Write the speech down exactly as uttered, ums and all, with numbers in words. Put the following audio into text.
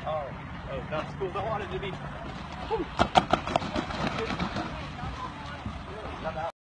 Oh, oh, that's cool. I wanted to be.